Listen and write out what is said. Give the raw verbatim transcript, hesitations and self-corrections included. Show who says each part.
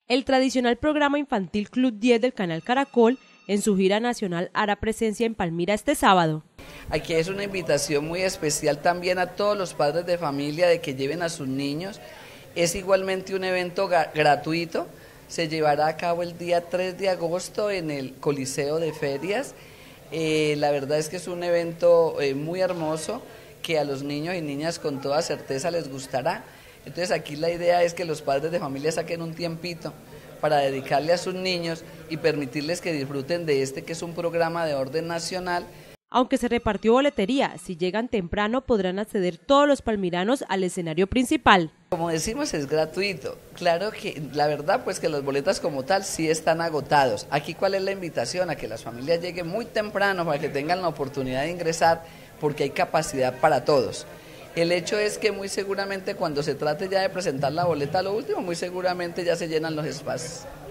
Speaker 1: El tradicional programa infantil Club diez del Canal Caracol, en su gira nacional, hará presencia en Palmira este sábado.
Speaker 2: Aquí es una invitación muy especial también a todos los padres de familia de que lleven a sus niños. Es igualmente un evento gratuito, se llevará a cabo el día tres de agosto en el Coliseo de Ferias. Eh, la verdad es que es un evento eh, muy hermoso que a los niños y niñas con toda certeza les gustará. Entonces aquí la idea es que los padres de familia saquen un tiempito para dedicarle a sus niños y permitirles que disfruten de este que es un programa de orden nacional.
Speaker 1: Aunque se repartió boletería, si llegan temprano podrán acceder todos los palmiranos al escenario principal.
Speaker 2: Como decimos, es gratuito. Claro que la verdad pues que las boletas como tal sí están agotados. Aquí cuál es la invitación, a que las familias lleguen muy temprano para que tengan la oportunidad de ingresar, porque hay capacidad para todos. El hecho es que muy seguramente cuando se trate ya de presentar la boleta a lo último, muy seguramente ya se llenan los espacios.